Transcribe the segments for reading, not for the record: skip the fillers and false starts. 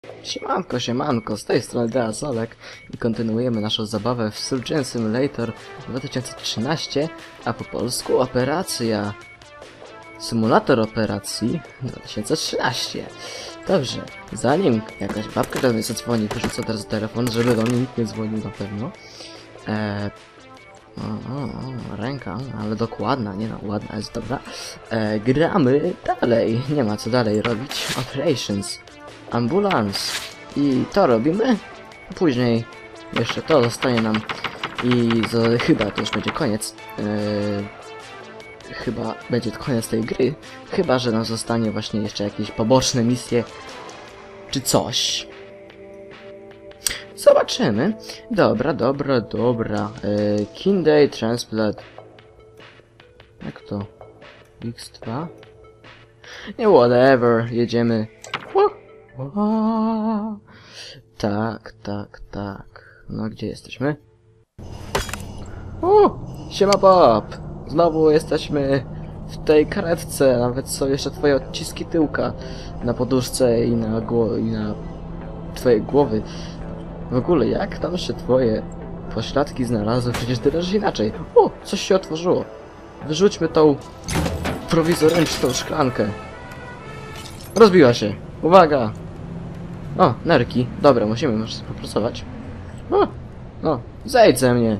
Siemanko, siemanko, z tej strony Deazolek i kontynuujemy naszą zabawę w Surgeon Simulator 2013, a po polsku operacja. Symulator operacji 2013. Dobrze, zanim jakaś babka do mnie zadzwoni, wyrzucę teraz telefon, żeby do mnie nikt nie dzwonił na pewno. Ręka, ale dokładna, nie no, ładna jest, dobra. Gramy dalej, nie ma co dalej robić. Operations. Ambulance. I to robimy. Później jeszcze to zostanie nam. I chyba to już będzie koniec. Chyba będzie to koniec tej gry. Chyba że nam zostanie właśnie jeszcze jakieś poboczne misje. Czy coś. Zobaczymy. Dobra. Kidney Transplant. Jak to? X2? Nie, whatever. Jedziemy. Tak. No, gdzie jesteśmy? Siema Bob! Znowu jesteśmy w tej karetce. Nawet są jeszcze twoje odciski tyłka na poduszce i na twojej głowy. W ogóle, jak tam się twoje pośladki znalazły? Przecież ty leżysz inaczej. Coś się otworzyło. Wyrzućmy tą prowizoryczną szklankę. Rozbiła się. Uwaga! O, nerki. Dobra, musimy może popracować. No, zejdź ze mnie.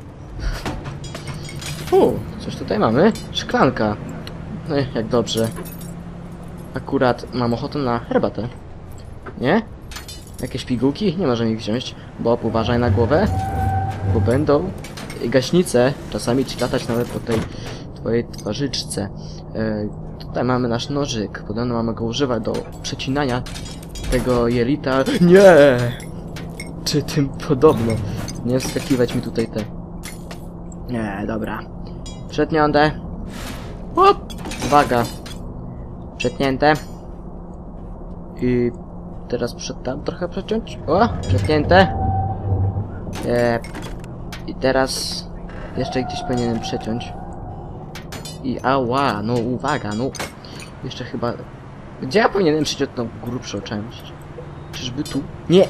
Coś tutaj mamy. Szklanka. No jak dobrze. Akurat mam ochotę na herbatę. Nie? Jakieś pigułki? Nie możemy ich wziąć. Bob, uważaj na głowę. Bo będą gaśnice czasami ci latać nawet po tej twojej twarzyczce. Tutaj mamy nasz nożyk. Podobno mamy go używać do przecinania tego jelita. Nie! Czy tym podobno? Nie wskakiwać mi tutaj te. Nie, dobra. Przetnięte. Uwaga. Przetnięte. I teraz tam trochę przeciąć. Przetnięte. I teraz jeszcze gdzieś powinienem przeciąć. I ała, no uwaga, no. Jeszcze chyba. Gdzie ja powinienem przeciąć tą grubszą część? Czyżby tu? Nie!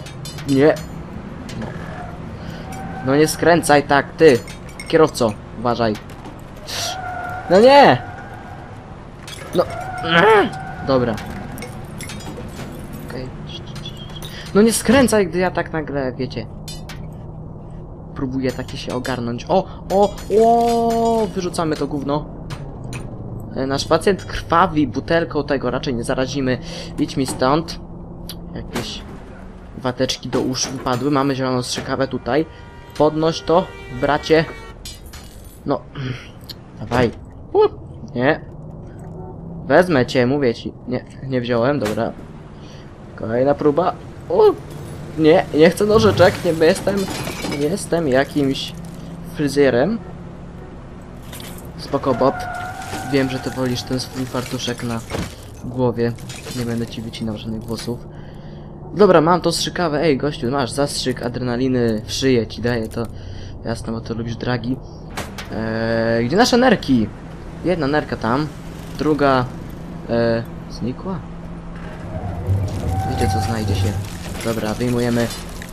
No nie skręcaj tak, ty! Kierowco, uważaj. No nie! No. Dobra. Okej. No nie skręcaj, gdy ja tak nagle, wiecie. Próbuję takie się ogarnąć. Wyrzucamy to gówno. Nasz pacjent krwawi butelką, tego raczej nie zarazimy. Idź mi stąd. Jakieś wateczki do uszu wypadły. Mamy zieloną strzykawę tutaj. Podnoś to, bracie. No. Dawaj. Nie. Wezmę cię, mówię ci. Nie wziąłem, dobra. Kolejna próba. Nie chcę nożyczek, nie jestem jakimś fryzjerem. Spoko, Bob. Wiem, że ty wolisz ten swój fartuszek na głowie. Nie będę ci wycinał żadnych włosów. Dobra, mam tą strzykawę. Ej, gościu, masz zastrzyk adrenaliny w szyję ci daję to. Jasne, bo to lubisz dragi. Gdzie nasze nerki? Jedna nerka tam. Druga... znikła? Wiecie co znajdzie się. Dobra, wyjmujemy.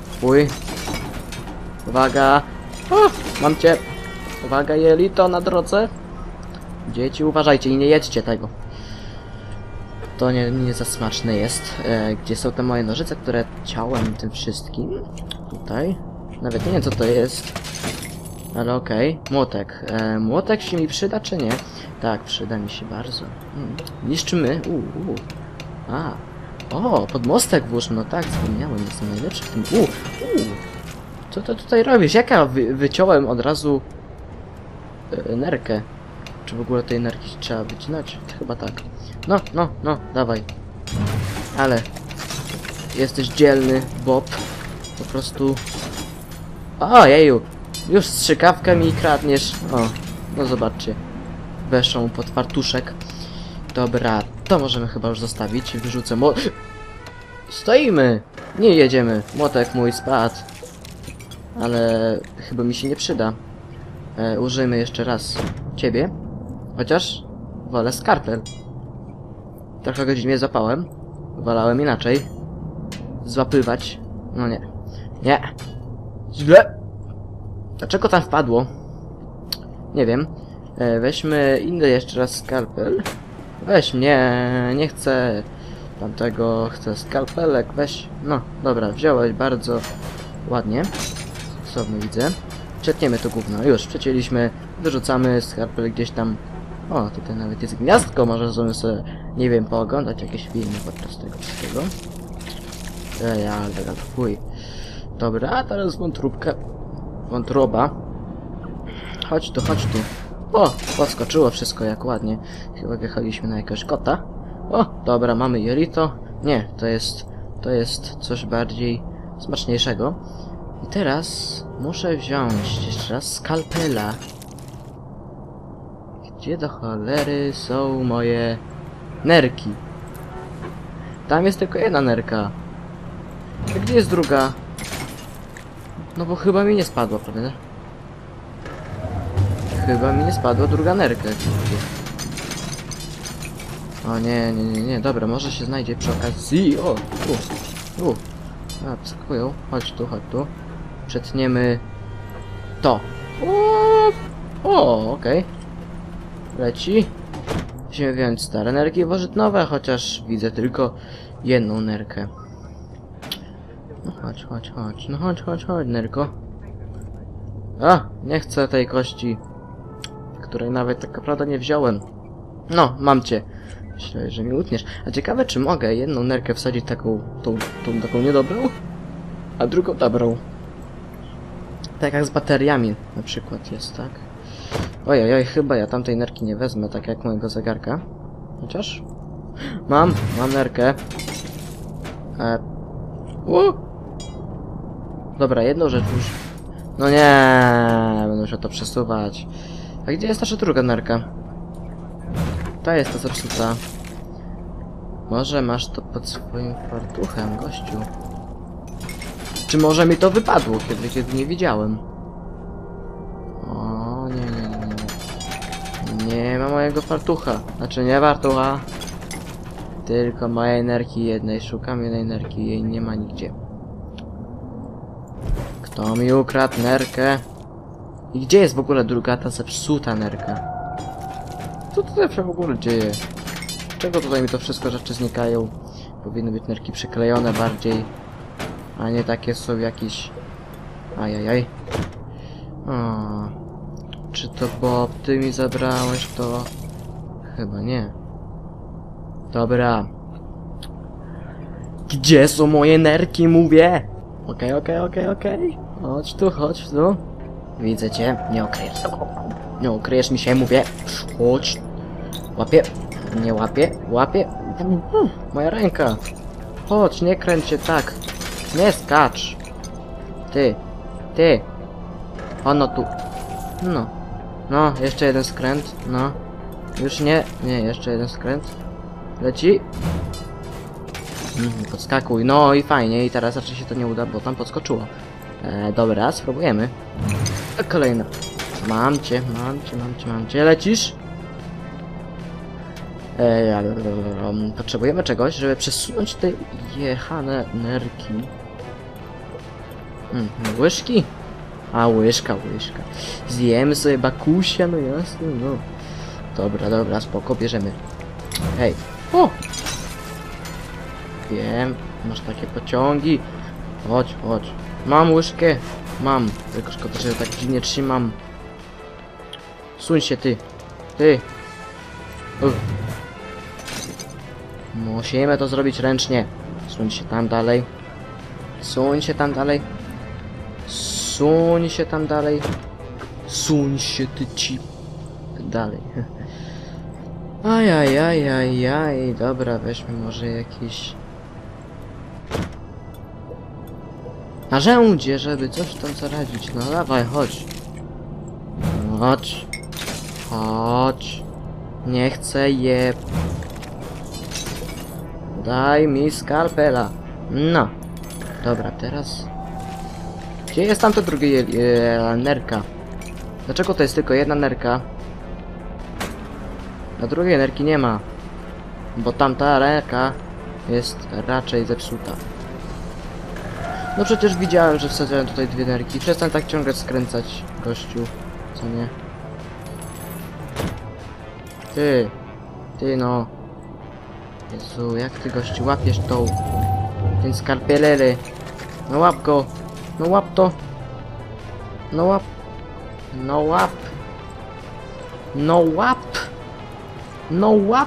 Uwaga. Mam cię. Uwaga, jelito na drodze. Dzieci, uważajcie i nie jedźcie tego. To nie za smaczne jest. Gdzie są te moje nożyce, które ciałem tym wszystkim? Tutaj. Nawet nie wiem co to jest. Ale okej. Młotek. Młotek się mi przyda czy nie? Tak, przyda mi się bardzo. Niszczymy. Podmostek włóżmy. No tak, wspomniałem, jestem najlepszy w tym. Co to tutaj robisz? Jak ja wyciąłem od razu nerkę? Czy w ogóle tej nerki trzeba wycinać? Chyba tak. No, dawaj. Ale jesteś dzielny, Bob. Po prostu. Jeju. Już strzykawkę mi kradniesz. No zobaczcie. Weszą pod fartuszek. Dobra, to możemy chyba już zostawić. Wyrzucę Stoimy! Nie jedziemy. Młotek mój spadł. Ale chyba mi się nie przyda. Użyjmy jeszcze raz ciebie. Chociaż wolę skarpel. Trochę go dziwnie zapałem. Wolałem inaczej. złapywać. No nie. Nie. Źle. Dlaczego tam wpadło? Nie wiem. Weźmy inny jeszcze raz skalpel. Weź mnie, nie chcę tamtego, chcę skalpelek, weź. No, dobra, wziąłeś bardzo ładnie. Stosownie widzę. Przetniemy to gówno. Już, przecięliśmy, wyrzucamy skalpel gdzieś tam. O, tutaj nawet jest gniazdko, może sobie, nie wiem, pooglądać jakieś filmy podczas tego wszystkiego. Ale fuj. Dobra, a teraz wątróbka. Wątroba. Chodź tu, chodź tu. O, podskoczyło wszystko jak ładnie. Chyba wjechaliśmy na jakiegoś kota. O, dobra, mamy jelito. Nie, to jest coś bardziej smaczniejszego. I teraz muszę wziąć jeszcze raz skalpela. Gdzie do cholery są moje nerki? Tam jest tylko jedna nerka. A gdzie jest druga? No bo chyba mi nie spadła, prawda? Chyba mi nie spadła druga nerka. O nie, nie, nie, nie, dobra, może się znajdzie przy okazji. O, tu. A, psykują. Chodź tu. Przetniemy to. O, okej. Leci. Musimy wziąć stare nerki i włożyć nowe, chociaż widzę tylko jedną nerkę. No chodź. No chodź, nerko. A, nie chcę tej kości, której nawet tak naprawdę nie wziąłem. No, mam cię. Myślę, że mi utniesz. A ciekawe, czy mogę jedną nerkę wsadzić taką niedobrą, a drugą dobrą. Tak jak z bateriami na przykład jest, tak? Ojej, chyba ja tamtej nerki nie wezmę, tak jak mojego zegarka. Chociaż? Mam nerkę. Dobra, jedną rzecz już. No nie, będę musiał to przesuwać. A gdzie jest nasza druga nerka? Ta jest ta zepsuta. Może masz to pod swoim fartuchem, gościu. Czy może mi to wypadło, kiedy nie widziałem? O, nie. Nie ma mojego fartucha. Znaczy nie fartucha. Tylko mojej nerki jednej. Szukam jednej nerki, jej nie ma nigdzie. Kto mi ukradł nerkę? I gdzie jest w ogóle druga ta zepsuta nerka? Co tutaj się w ogóle dzieje? Czego tutaj mi to wszystko rzeczy znikają? Powinny być nerki przyklejone bardziej, a nie takie są jakieś... Ajajaj. O, czy to Bob, ty mi zabrałeś to? Chyba nie. Dobra. Gdzie są moje nerki, mówię? Okej. Chodź tu. Widzę cię, nie ukryjesz. Nie ukryjesz mi się, mówię. Chodź. Łapię. Nie łapię. Moja ręka. Chodź, nie kręć się tak. Nie skacz. Ty. Ono tu. No, jeszcze jeden skręt. No. Już nie, jeszcze jeden skręt. Leci. Podskakuj. No i fajnie. I teraz raczej się to nie uda, bo tam podskoczyło. Dobra, spróbujemy. Kolejna. Mam cię. Lecisz? Potrzebujemy czegoś, żeby przesunąć te jechane nerki. Łyżki? A, łyżka. Zjemy sobie bakusia, no jasne, no. Dobra, spoko, bierzemy. Hej. O! Wiem, masz takie pociągi. Chodź. Mam łyżkę. Mam. Tylko szkoda, że tak dziwnie trzymam. Suń się, ty. Musimy to zrobić ręcznie. Suń się tam dalej. Suń się ty ci dalej. Ajajaj. Dobra, weźmy może jakieś narzędzie, żeby coś tam zaradzić. No dawaj, chodź. Nie chcę je. Daj mi skalpela. No. Dobra, teraz... Gdzie jest tam to drugie nerka? Dlaczego to jest tylko jedna nerka? Na drugiej nerki nie ma. Bo tamta nerka jest raczej zepsuta. No przecież widziałem, że wsadziłem tutaj dwie nerki. Przestań tak ciągle skręcać, gościu. Co nie? Ty no. Jezu, jak ty gościu łapiesz tą... Ten skarpielery. No łap go. No łap to. No łap. No łap. No łap. No łap.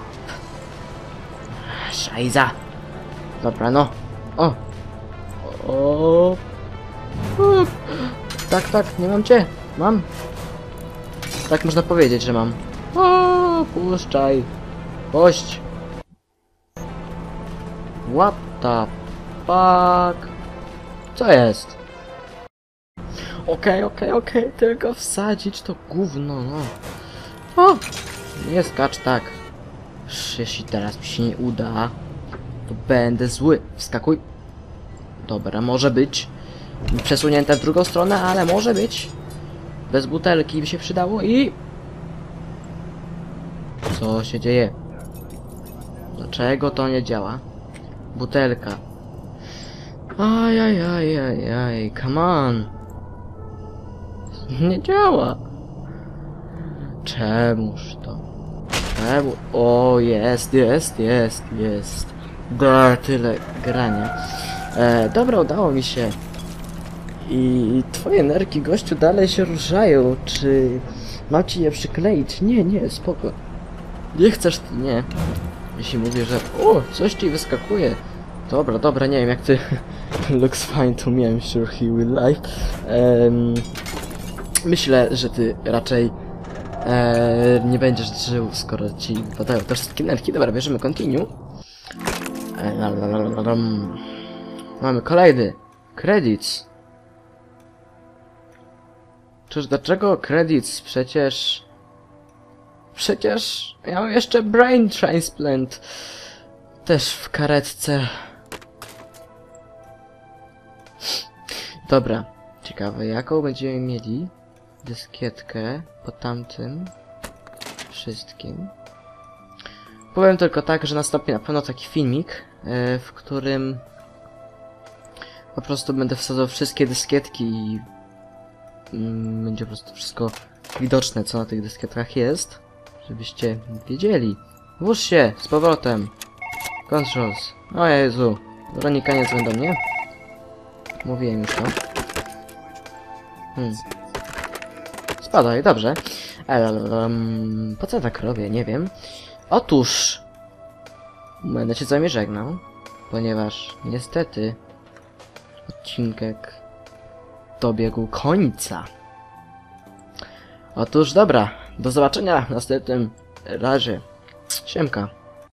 Szajza. Dobra, no. O. O. Tak, tak, nie mam cię. Mam. Tak można powiedzieć, że mam. O, puszczaj. Puść. What the fuck? Co jest? Okej, tylko wsadzić to gówno, no. O! Nie skacz tak. Jeśli teraz mi się nie uda, to będę zły. Wskakuj. Dobra, może być. Przesunięte w drugą stronę, ale może być. Bez butelki by się przydało i... Co się dzieje? Dlaczego to nie działa? Butelka. Ajajajajaj, come on. Nie działa. Czemuż to? Czemu? O, jest. Tyle grania. Dobra, udało mi się. I twoje nerki, gościu, dalej się ruszają. Czy mam ci je przykleić? Nie, spoko. Nie chcesz, nie. Jeśli mówię, że o, coś ci wyskakuje. Dobra, nie wiem jak ty. Looks fine to me, I'm sure he will like. Myślę, że ty raczej nie będziesz żył, skoro ci wypadają te wszystkie nerki. Dobra, bierzemy continue. Mamy kolejny. Credits. Czyż dlaczego credits? Przecież ja mam jeszcze brain transplant. Też w karetce. Dobra. Ciekawe, jaką będziemy mieli dyskietkę po tamtym wszystkim. Powiem tylko tak, że nastąpi na pewno taki filmik, w którym po prostu będę wsadzał wszystkie dyskietki i będzie po prostu wszystko widoczne, co na tych dyskietkach jest, żebyście wiedzieli. Włóż się z powrotem. Controls. O Jezu. Weronika nie dzwoń do mnie. Mówiłem już to. Spadaj, dobrze. Po co tak robię? Nie wiem. Otóż będę się z wami żegnał, ponieważ niestety odcinek dobiegł końca. Otóż dobra, do zobaczenia w następnym razie. Siemka.